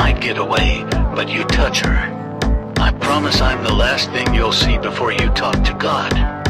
might get away, but you touch her. I promise I'm the last thing you'll see before you talk to God.